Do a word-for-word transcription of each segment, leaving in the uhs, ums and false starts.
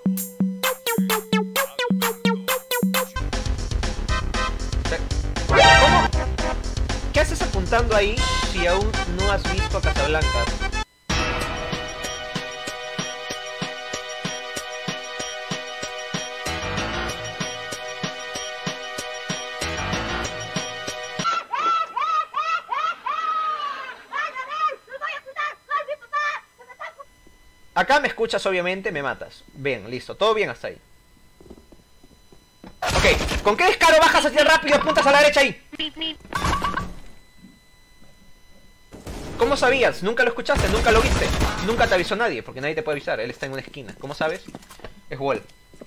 ¿Cómo? ¿Qué haces apuntando ahí si aún no has visto Casablanca? Acá me escuchas, obviamente, me matas. Bien, listo, todo bien hasta ahí. Ok, ¿con qué descaro bajas hacia el rápido y apuntas a la derecha ahí? ¿Cómo sabías? Nunca lo escuchaste, nunca lo viste. Nunca te avisó nadie, porque nadie te puede avisar. Él está en una esquina. ¿Cómo sabes? Es Wolf.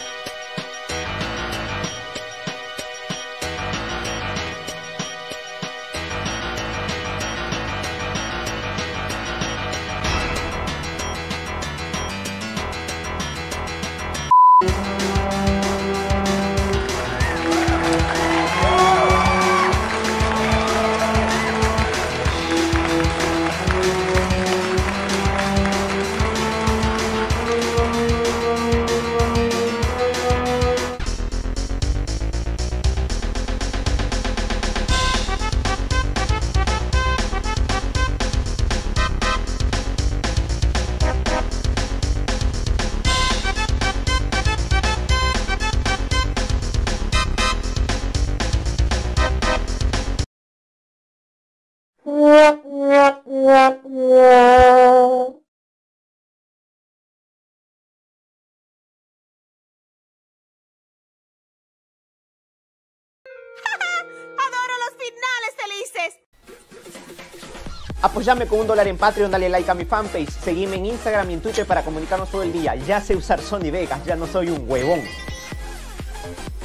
¡Adoro los finales felices! Apóyame con un dólar en Patreon, dale like a mi fanpage, seguime en Instagram y en Twitter para comunicarnos todo el día. Ya sé usar Sony Vegas, ya no soy un huevón.